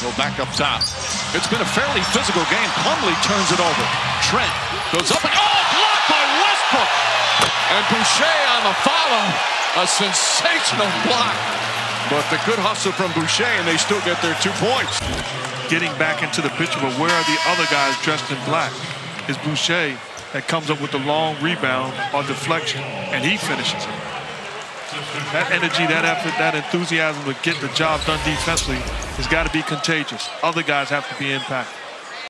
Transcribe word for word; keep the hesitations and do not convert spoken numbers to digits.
Go back up top. It's been a fairly physical game. Plumlee turns it over. Trent goes up and oh, blocked by Westbrook. And Boucher on the follow. A sensational block. But the good hustle from Boucher, and they still get their two points. Getting back into the picture, but where are the other guys dressed in black? It's Boucher that comes up with the long rebound or deflection, and he finishes it. That energy, that effort, that enthusiasm to get the job done defensively has got to be contagious. Other guys have to be impacted.